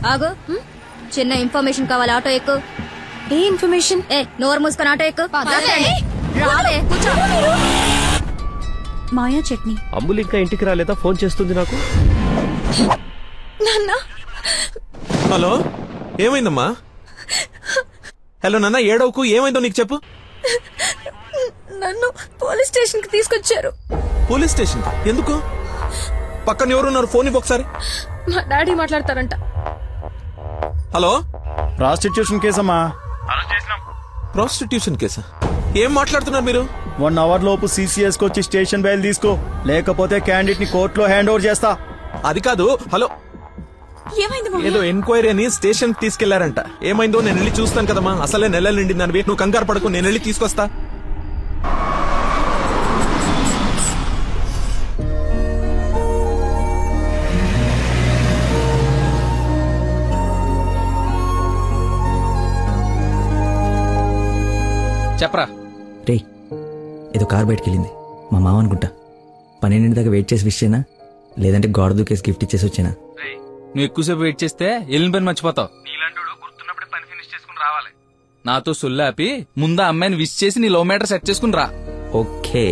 ఆగు. చిన్న ఇన్ఫర్మేషన్ కావాలి. ఆటో ఎక్కు. ఏ ఇన్ఫర్మేషన్? నోరు మూసుకొని ఆటో ఎక్కు. మాయా చట్నీ. అమ్ములు ఇంకా ఇంటికి రాలేదా? ఫోన్ చేస్తుంది నాకు. హలో, ఏమైందమ్మా? హలో నాన్న, ఏడవకు. ఏమైందో నీకు చెప్పు. నన్ను పోలీస్ స్టేషన్ కి తీసుకొచ్చారు. Police station? ఎందుకు? పక్కన ఎవరున్నారు? ఫోన్ ఇవ్వు ఒకసారి. మా డాడీ మాట్లాడతారంట. హలో, ప్రాస్టిట్యూషన్ కేసమ్మా. ప్రాస్టిట్యూషన్ కేసా? ఏం మాట్లాడుతున్నారు మీరు? 1 hour లోపు CCS వచ్చి స్టేషన్ బయలు తీసుకో, లేకపోతే క్యాండిడేట్ ని కోర్టులో హ్యాండ్ ఓవర్ చేస్తా. అది కాదు. హలో, ఏదో ఎంక్వైరీ అని స్టేషన్ తీసుకెళ్లారంట. ఏమైందో నేను వెళ్ళి చూస్తాను కదమ్మా. అసలే నెలలు నిండిందని. నువ్వు కంగారు పడకు, నేను వెళ్ళి తీసుకొస్తా. చెప్పరా. రే, ఏదో కార్ బయటకెళ్ళింది. మా మామ అనుకుంటా. 12 దాకా వెయిట్ చేసి విష్ చేయనా, లేదంటే గోడ దూకేసి గిఫ్ట్ ఇచ్చేసి వచ్చేనా? నువ్వు ఎక్కువసేపు వెయిట్ చేస్తే వెళ్ళిన పని మర్చిపోతావు. నీలాంటి గుర్తున్నప్పుడే పని ఫినిష్ చేసుకుని రావాలి. నాతో సొల్లాపి ముందు అమ్మాయిని విష్ చేసి నీ లవ్ మ్యాటర్ సెట్ చేసుకుని రా. ఓకే.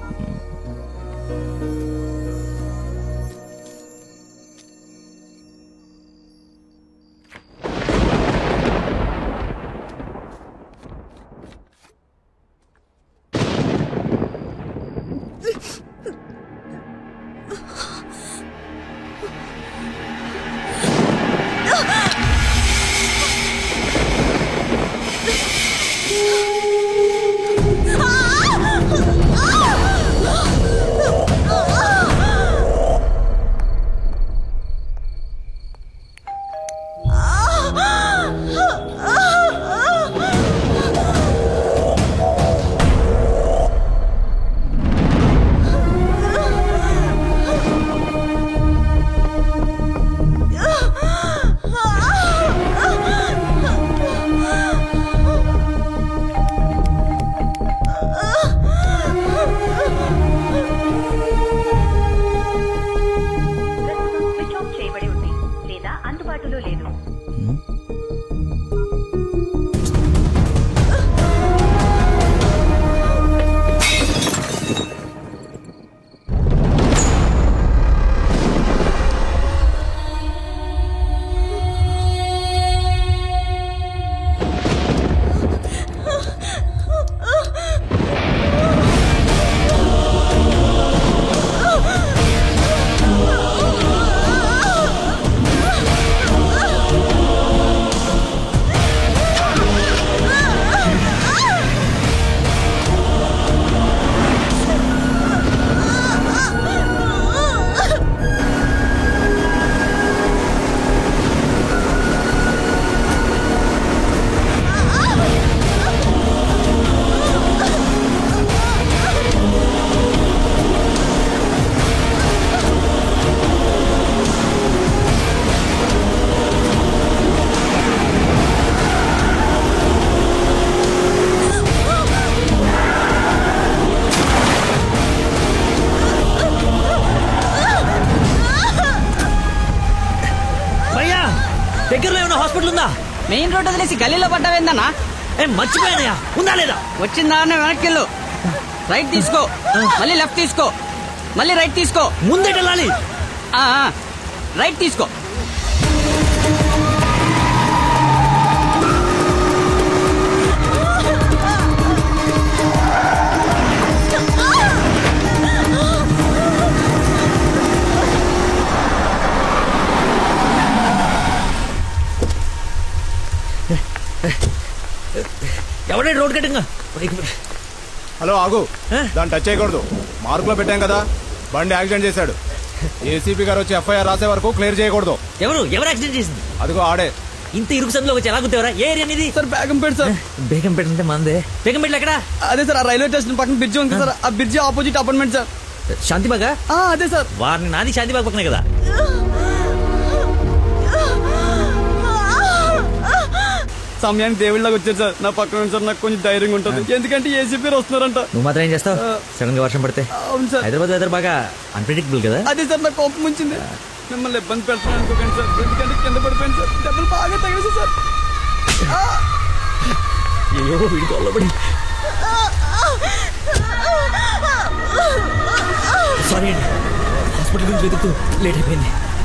దగ్గరలో ఏమైనా హాస్పిటల్ ఉందా? మెయిన్ రోడ్ వదిలేసి గల్లీలో పడ్డావేందన్నా? మర్చిపోయానయా, ఉందా లేదా? వచ్చిందా వెనక్కి వెళ్ళు. రైట్ తీసుకో, మళ్ళీ లెఫ్ట్ తీసుకో, మళ్ళీ రైట్ తీసుకో. ముందే వెళ్ళాలి. రైట్ తీసుకో. ఎవడే రోడ్ కట్టింగ్? హలో, ఆగు. దాన్ని టచ్ చేయకూడదు. మార్కులో పెట్టాం కదా. బండి యాక్సిడెంట్ చేశాడు. ఏసీపీ గారు వచ్చి FIR రాసే వరకు క్లియర్ చేయకూడదు. ఎవరు యాక్సిడెంట్ చేసింది? అదిగో ఆడే. ఇంత ఇరుకు సందులో వచ్చి ఎలా గుర్తేవరా? ఏ ఏరియా అనేది? Sir Begumpet sir. బేగంపేట అంటే మందే. బేగంపేట ఎక్కడ? అదే సార్, ఆ రైల్వే స్టేషన్ పక్కన బ్రిడ్జి ఉంది సార్. ఆ బ్రిడ్జి ఆపోజిట్ అపార్ట్మెంట్ సార్. శాంతిబాగా? అదే సార్. వారిని నాది శాంతిబాగ్ పక్కనే కదా. సమయానికి దేవుళ్ళగా వచ్చారు సార్. నా పక్కన సార్ నాకు కొంచెం ధైర్యంగా ఉంటుంది, ఎందుకంటే ఏసీపీ వస్తున్నారంట. నువ్వు మాత్రం ఏం చేస్తావు? సడన్ గా వర్షం పడితే? అవును సార్. హైదరాబాద్ వెదర్ బాగా అన్ప్రెడిక్టబుల్ కదా. అదే సార్, నాకు కోపం వచ్చింది. మిమ్మల్ని ఇబ్బంది పెడతాను అనుకోకండి సార్, ఎందుకంటే కింద పడిపోయింది సార్, దెబ్బలు బాగా తగిలేసి సార్. అయ్యో వీడి కొల్లబడి సారీ అండి, హాస్పిటల్ గురించి వెతుకుతూ లేట్ అయిపోయింది.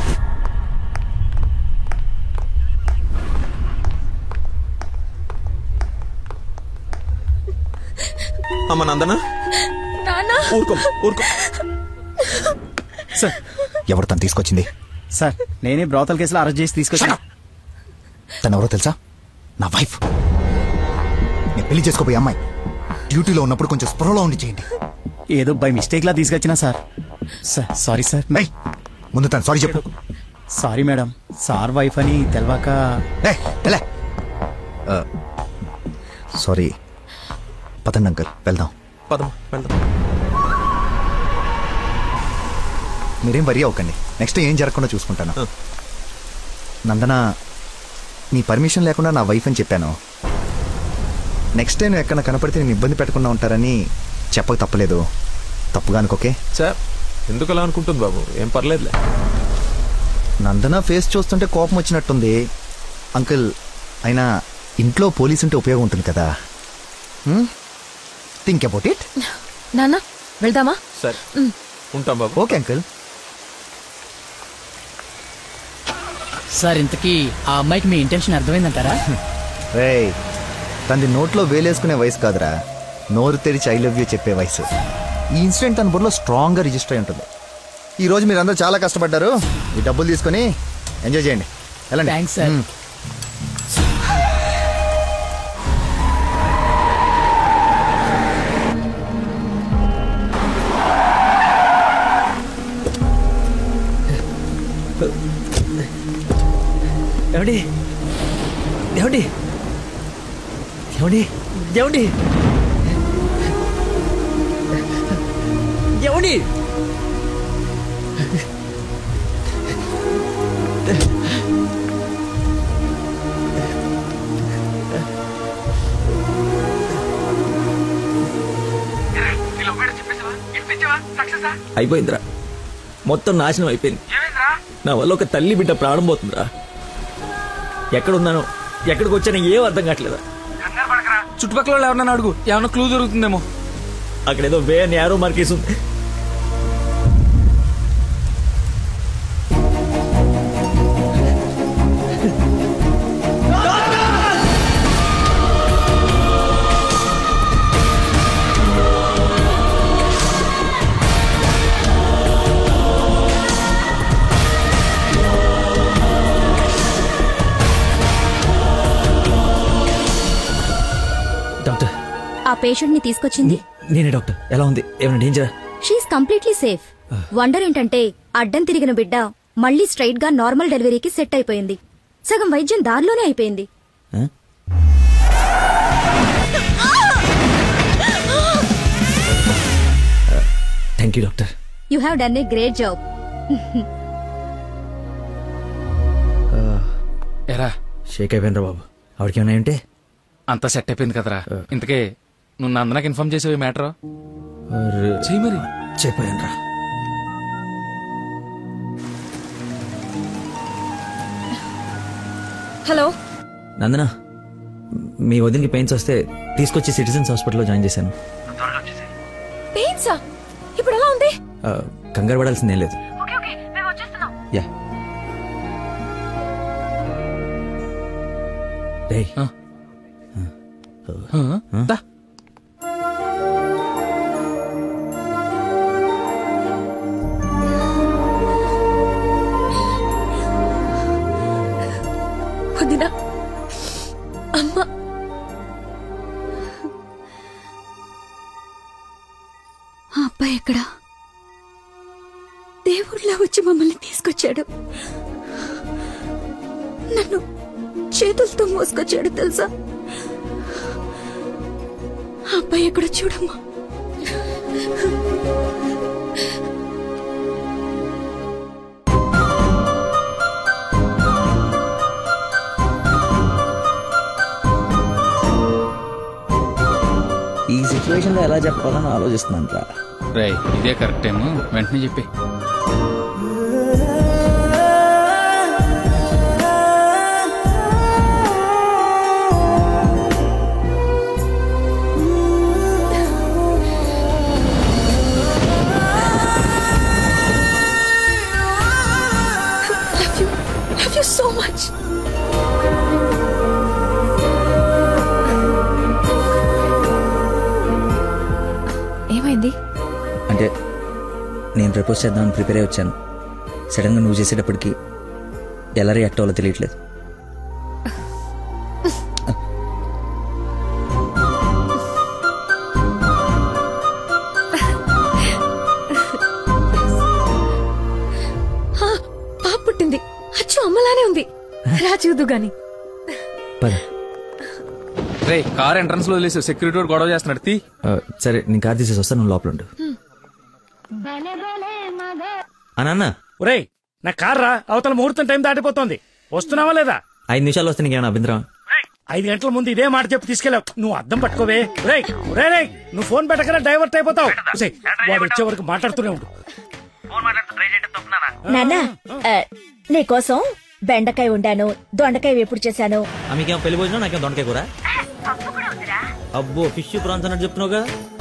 అమ్మ నందన నానా ఊరుకో ఊరుకో. సార్ ఎవరు తను తీసుకొచ్చింది? సార్ నేనే బ్రోతల్ కేసులో అరెస్ట్ చేసి తీసుకొచ్చాను. తను ఎవరో తెలుసా? నా వైఫ్. నేను పెళ్లి చేసుకోబోయే అమ్మాయి. డ్యూటీలో ఉన్నప్పుడు కొంచెం స్పృహలో ఉండి చేయండి. ఏదో బై మిస్టేక్ లా తీసుకొచ్చినా సార్. Sorry sir. ఏయ్, ముందు తను సారీ చెప్పు. సారీ మేడం, సార్ వైఫ్ అని తెలవాక. సారీ. పదండి అంకల్, వెళ్దాం. పదమ్మా వెళ్దాం. మీరేం వరి అవ్వకండి, నెక్స్ట్ ఏం జరగకుండా చూసుకుంటాను. నందన, నీ పర్మిషన్ లేకుండా నా వైఫ్ అని చెప్పాను. నెక్స్ట్ టైం ఎక్కడ కనపడితే నేను ఇబ్బంది పెట్టకుండా ఉంటారని చెప్పక తప్పలేదు. తప్పుగా అనుకోకే. సార్ ఎందుకు అలా అనుకుంటుంది బాబు, ఏం పర్లేదులే. నందన ఫేస్ చూస్తుంటే కోపం వచ్చినట్టుంది. అంకుల్, అయినా ఇంట్లో పోలీస్ ఉంటే ఉపయోగం ఉంటుంది కదా. Think about it. నానా వెళ్దామా? సరే ఉంటాం బాబు. Okay uncle. సార్ ఇంతకీ ఆ అమ్మాయికి మీ ఇంటెన్షన్ అర్థమైందంటారా? రేయ్, తనది నోట్లో వేలేసుకునే వయసు కాదురా, నోరు తెరిచి ఐ లవ్ యూ చెప్పే వయసు. ఈ ఇన్సిడెంట్ తన బుర్రలో స్ట్రాంగ్గా రిజిస్టర్ అయి ఉంటుంది. ఈ రోజు మీరందరూ చాలా కష్టపడ్డారు. ఈ డబ్బులు తీసుకొని ఎంజాయ్ చేయండి. వెళ్ళండి. Thanks sir. ఏమండి ఏమండి ఏమండి ఏమండి ఏమండి అయిపోయిందిరా, మొత్తం నాశనం అయిపోయింది. నా వల్ల ఒక తల్లి బిడ్డ ప్రాణం పోతుందిరా. ఎక్కడున్నాను, ఎక్కడికి వచ్చానో ఏం అర్థం కావట్లేదా. చుట్టుపక్కల వాళ్ళు ఎవరన్నా అడుగు, ఏమన్నా క్లూ దొరుకుతుందేమో. అక్కడేదో వే అని యారో మార్కేసి ఉంది. డాక్టర్, ఆ పేషెంట్ ని తీసుకొచ్చింది నేనే డాక్టర్. ఎలా ఉంది, ఏమైనా డేంజరా? She is completely safe. వండర్ ఏంటంటే అడ్డం తిరిగిన బిడ్డ మళ్ళీ స్ట్రైట్ గా నార్మల్ డెలివరీకి సెట్ అయిపోయింది. సగం వైద్యం దారిలోనే అయిపోయింది. Thank you doctor. You have done a great job. ఎరా షేక్ అయిపోయినరా బాబు. ఆవిడకి ఏమైనా ఉంటే అంతా సెట్ అయిపోయింది కదరా. ఇంతకే నువ్వు నందనకి ఇన్ఫార్మ్ చేసావు మ్యాటర్? చెయ్యి మరి. చెప్పాను. హలో నందన, మీ వదినకి పెయిన్స్ వస్తే తీసుకొచ్చి సిటిజన్స్ హాస్పిటల్లో జాయిన్ చేశాను. పెయిన్సా? ఇప్పుడు ఎలా ఉంది? కంగారు పడాల్సిందేం లేదు. యా. రేయ్, దా. వదినా, అమ్మ, ఆ అబ్బాయి ఎక్కడా? దేవుళ్ళ వచ్చి మమ్మల్ని తీసుకొచ్చాడు. నన్ను చేతులతో మోసుకొచ్చాడు తెలుసా? ఆ అబ్బాయి ఎక్కడ చూడమ్మా. ఈ సిచ్యువేషన్ లో ఎలా చెప్పాలని ఆలోచిస్తున్నాను రా. రేయ్, ఇదే కరెక్ట్ టైం, వెంటనే చెప్పి. So much. ఏమైంది? అంటే నేను ప్రపోజ్ చేద్దామని ప్రిపేర్ అయి వచ్చాను. సడన్ గా నువ్వు చేసేటప్పటికి ఎలా రియాక్ట్ అవ్వాలో తెలియట్లేదు. పాప పుట్టింది. అచ్చు అమ్మలానే ఉంది. రా చూదు గాని. పద. రే కార్ ఎంట్రన్స్ లో వదిలేసి సెక్యూరిటీ వాడు గొడవ చేస్తున్నాడు. తీ. సరే నేను కార్ తీసేసి వస్తాను, నువ్వు లోపల ఉండు. అన్న ఒరేయ్, నా కార్ రా, అవతల ముహూర్తం టైం దాటిపోతోంది. వస్తున్నావా లేదా? 5 నిమిషాలు వస్తే నీకేమైనా అభ్యంతరం? 5 గంటల ముందు ఇదే మాట చెప్పి తీసుకెళ్ళావు. నువ్వు అద్దం పట్టుకోవే. రేయ్ రేయ్, నువ్వు ఫోన్ పెట్టకరా డైవర్ట్ అయిపోతావు. వాడు వచ్చే వరకు మాట్లాడుతూనే ఉండు. నానా నీకోసం బెండకాయ ఉండాను, దొండకాయ వేపుడు చేశాను. మీకేమో పెళ్లి భోజనం, నాకేమో దొండకాయ కూర. అబ్బో, ఫిష్ ప్రాన్స్ అన్నట్టు చెప్తున్నావుగా.